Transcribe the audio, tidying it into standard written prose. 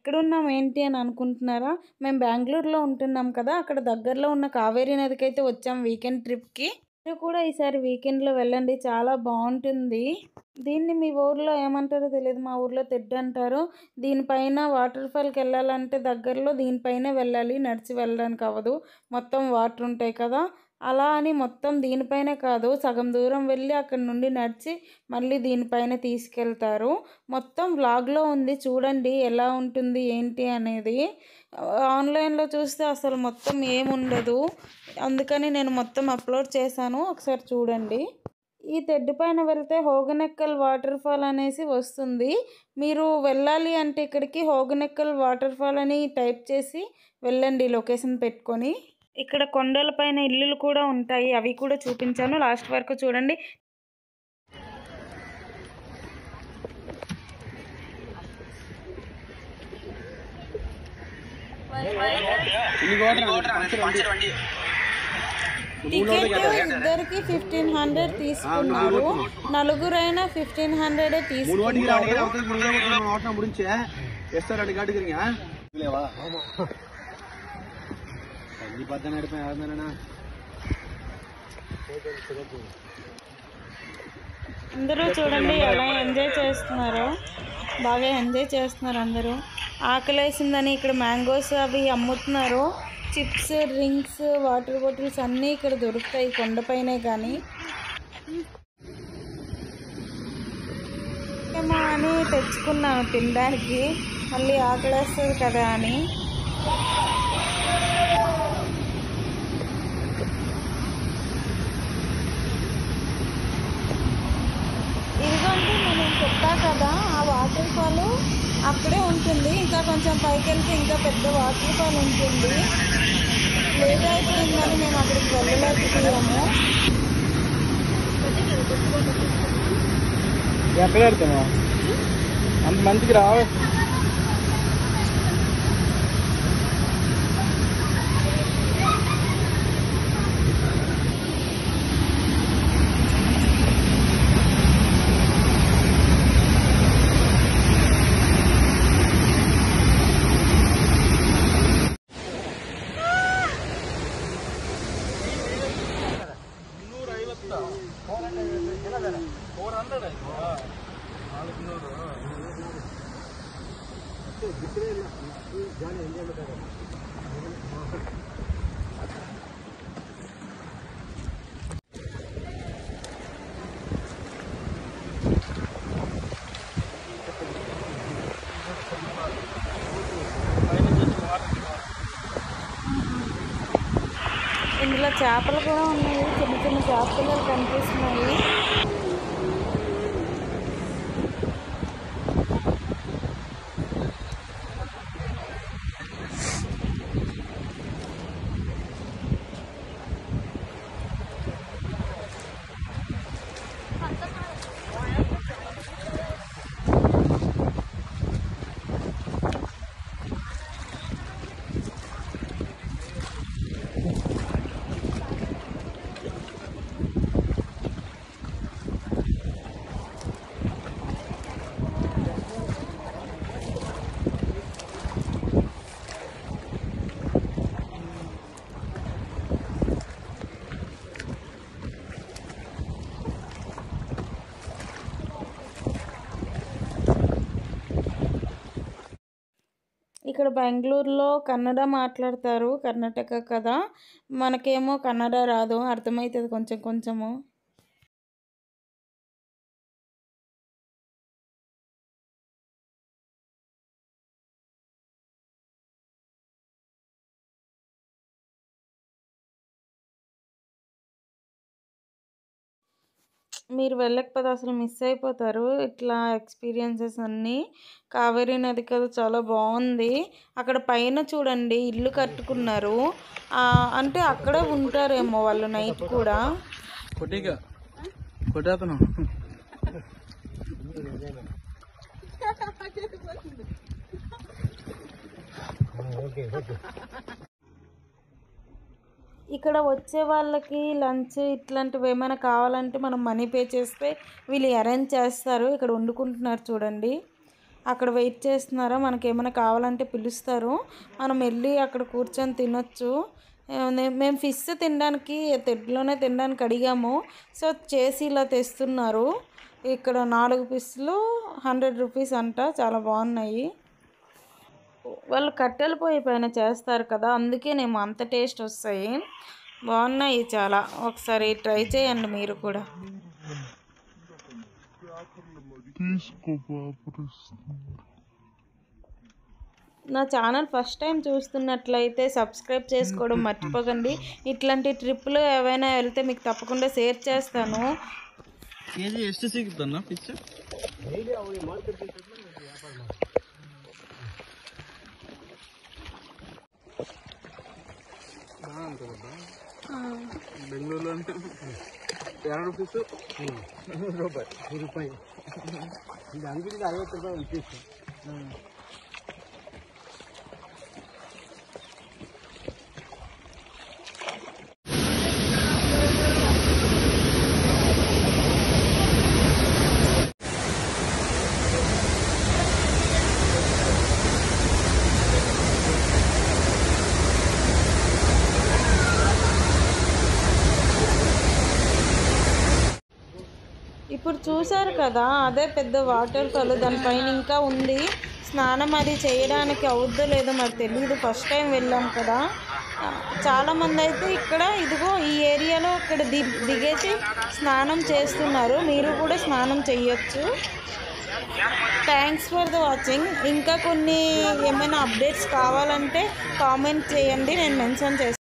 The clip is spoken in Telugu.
ఎక్కడున్నాం ఏంటి అని అనుకుంటున్నారా? మేము బెంగుళూరులో ఉంటున్నాం కదా! అక్కడ దగ్గరలో ఉన్న కావేరీ నదికైతే వచ్చాం వీకెండ్ ట్రిప్‌కి. మీరు కూడా ఈసారి వీకెండ్‌లో వెళ్ళండి. చాలా బావుంటుంది. దీన్ని మీ ఊర్లో ఏమంటారో తెలీదు. మా ఊర్లో తెడ్డు అంటారు. దీనిపైన వాటర్ ఫాల్‌కెళ్ళాలంటే దగ్గరలో దీనిపైనే వెళ్ళాలి. నడిచి వెళ్ళడానికి అవ్వదు. మొత్తం వాటర్ ఉంటాయి కదా! అలా అని మొత్తం దీనిపైనే కాదు. సగం దూరం వెళ్ళి అక్కడి నుండి నడిచి మళ్ళీ దీనిపైన తీసుకెళ్తారు. మొత్తం వ్లాగ్‌లో ఉంది చూడండి ఎలా ఉంటుంది ఏంటి అనేది. ఆన్‌లైన్‌లో చూస్తే అసలు మొత్తం ఏముండదు. అందుకని నేను మొత్తం అప్‌లోడ్ చేశాను. ఒకసారి చూడండి. ఈ తెడ్డు పైన వెళ్తే హోగనెక్కల్ వాటర్ ఫాల్ అనేసి వస్తుంది. మీరు వెళ్ళాలి అంటే ఇక్కడికి హోగనెక్కల్ వాటర్ ఫాల్ అని టైప్ చేసి వెళ్ళండి లొకేషన్ పెట్టుకొని. ఇక్కడ కొండల పైన ఇల్లులు కూడా ఉంటాయి. అవి కూడా చూపించాను. లాస్ట్ వరకు చూడండి. టికెట్ ఇద్దరికి 1500 తీసుకున్నారు. నలుగురైనా 1500 తీసుకుంటారు. అందరూ చూడండి ఎలా ఎంజాయ్ చేస్తున్నారో. బాగా ఎంజాయ్ చేస్తున్నారు అందరూ. ఆకలేసిందని ఇక్కడ మ్యాంగోస్ అవి అమ్ముతున్నారు. చిప్స్, డ్రింక్స్, వాటర్ బాటిల్స్ అన్నీ ఇక్కడ దొరుకుతాయి కొండపైనే కానీ. ఏమో అని తెచ్చుకున్నాను తినడానికి. మళ్ళీ ఆకలేస్తుంది కదా అని. ఇదిగోండి మనం చెప్పా కదా ఆ వాటర్ ఫాల్ అక్కడే ఉంటుంది. ఇంకా కొంచెం పైకి వెళ్తే ఇంకా పెద్ద వాటర్ ఫాల్ ఉంటుంది. లేట్ అయిపోయిందని మేము అక్కడికి వెళ్ళలేకపోయాము. ఎక్కడ పెడతామా అంత మంచికి రావు. ఇందులో చేపలు కూడా ఉన్నాయి. చిన్న చిన్న చేప పిల్లలు కనిపిస్తున్నాయి. ఇక్కడ బెంగళూరులో కన్నడ మాట్లాడతారు. కర్ణాటక కదా. మనకేమో కన్నడ రాదు. అర్థమవుతుంది కొంచెం కొంచెము. మీరు వెళ్ళకపోతే అసలు మిస్ అయిపోతారు ఇట్లా ఎక్స్పీరియన్సెస్ అన్నీ. కావేరీ నది కదా చాలా బాగుంది. అక్కడ పైన చూడండి ఇల్లు కట్టుకున్నారు. అంటే అక్కడే ఉంటారేమో వాళ్ళు నైట్ కూడా. ఇక్కడ వచ్చే వాళ్ళకి లంచ్ ఇట్లాంటివి ఏమైనా కావాలంటే మనం మనీ పే చేస్తే వీళ్ళు అరేంజ్ చేస్తారు. ఇక్కడ వండుకుంటున్నారు చూడండి. అక్కడ వెయిట్ చేస్తున్నారా, మనకి ఏమైనా కావాలంటే పిలుస్తారు, మనం వెళ్ళి అక్కడ కూర్చొని తినొచ్చు. మేము ఫిష్ తినడానికి తెడ్లోనే తినడానికి అడిగాము. సో చేసి ఇలా తెస్తున్నారు. ఇక్కడ 4 పీసులు 100 రూపీస్ అంట. చాలా బాగున్నాయి. వాళ్ళు కట్టెల పొయ్యి పైన చేస్తారు కదా, అందుకేనేమో అంత టేస్ట్ వస్తాయి. బాగున్నాయి చాలా. ఒకసారి ట్రై చేయండి మీరు కూడా. నా ఛానల్ ఫస్ట్ టైం చూస్తున్నట్లయితే సబ్స్క్రైబ్ చేసుకోవడం మర్చిపోకండి. ఇట్లాంటి ట్రిప్పులు ఏవైనా వెళ్తే మీకు తప్పకుండా షేర్ చేస్తాను. కేజీ ಎಷ್ಟು ಸಿಗುತ್ತಣ್ಣ ಫಿಶ್? ಬೆಂಗಳೂರು అంటే 2 ಪೀಸು 100 ರೂಪಾಯಿ. ಇದು ಅಂಗಡಿಗೆ 50 ರೂಪಾಯಿ ಒಂದು ಪೀಸ್. ఇప్పుడు చూసారు కదా, అదే పెద్ద వాటర్ ఫాల్. దానిపైన ఇంకా ఉంది. స్నానం అది చేయడానికి అవుద్దో లేదో మరి తెలియదు, ఫస్ట్ టైం వెళ్ళాం కదా. చాలామంది అయితే ఇక్కడ ఇదిగో ఈ ఏరియాలో ఇక్కడ దిగేసి స్నానం చేస్తున్నారు. మీరు కూడా స్నానం చేయొచ్చు. Thanks for the watching. ఇంకా కొన్ని ఏమైనా అప్డేట్స్ కావాలంటే కామెంట్ చేయండి, నేను మెన్షన్ చేస్తాను.